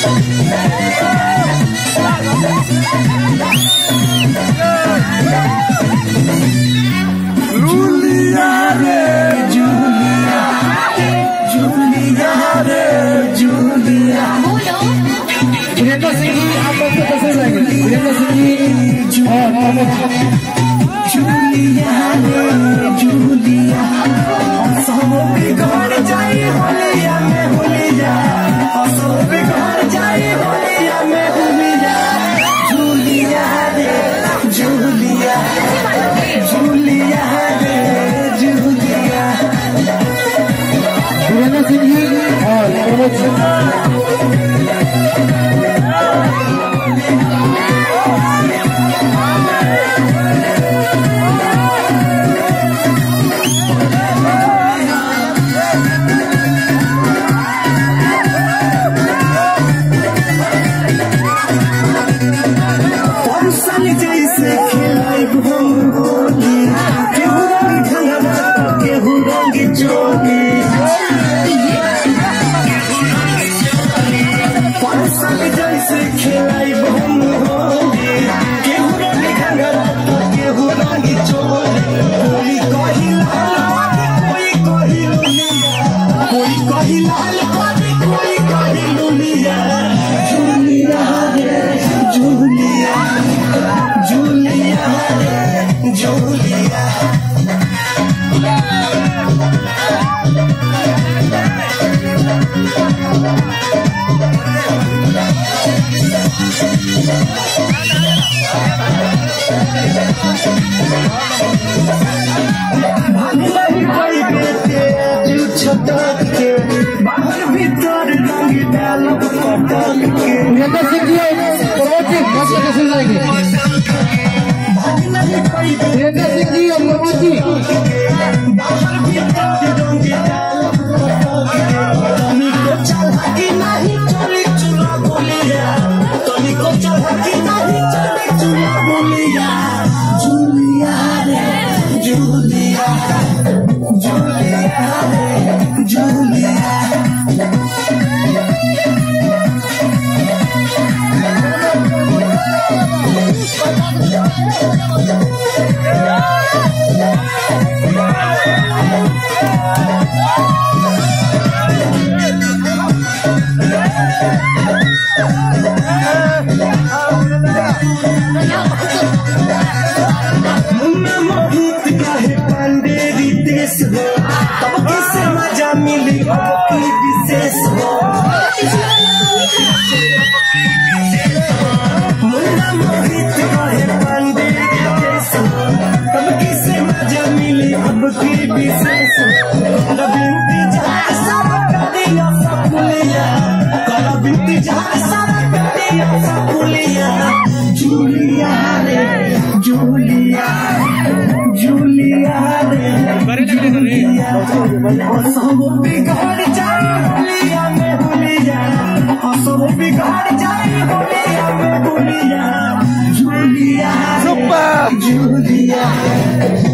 Julia रे Julia, Julia रे Julia. Priyanka Singh ji, आप लोग को कैसे लगे? प्रियंका सिंह जी जूलिया रे जूलिया, सब बिगड़ जाए होलिया में होलिया, सब बिगड़ जाए होलिया में होलिया। जूलिया रे जूलिया, जूलिया रे जूलिया। प्रियंका सिंह जी और जैसे खिलाई होली, केहू रंग घंघरा केहू रंग चोली, जैसे खिलाई होली, केहू रंग घंघरा केहू रंग चोली। कोई कही लाल कोई कही लुलिया, कोई कही लाल कोई कही लुलिया। जूलिया रे जूलिया, जूलिया रे जूलिया। छटक के बाहर भीतर रंग डाल पटक के। प्रियंका सिंह जी प्रमोद जी कैसे कैसे जाएंगे? प्रियंका सिंह जी और प्रमोद जी बाहर भीतर रंग डाल तनिको चढ़ा की नहीं चली चूल्हा बोलिया, तनिको चढ़ा की नहीं चली चूल्हा बोलिया। जूलिया रे जूलिया, जूलिया रे जूलिया। मुन्ना मोहित काहे पांडे रितेश हो, तब किसे मजा मिली अब की विशेष हो। मुन्ना मोहित काहे पांडे रितेश हो, तब किसे मजा मिली अब की विशेष हो। बिनती जहाँ सारा करिया सकुलिया, कला बिनती जहाँ सारा करिया सकुलिया। जूलिया रे जूलिया, जूलिया रे जूलिया। सब बिगड़ जाए होलिया में होलिया, सब बिगड़ जाए होलिया में होलिया। Julia Julia.